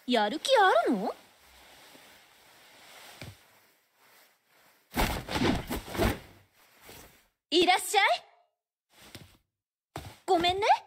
やる気あるの？いらっしゃい。ごめんね。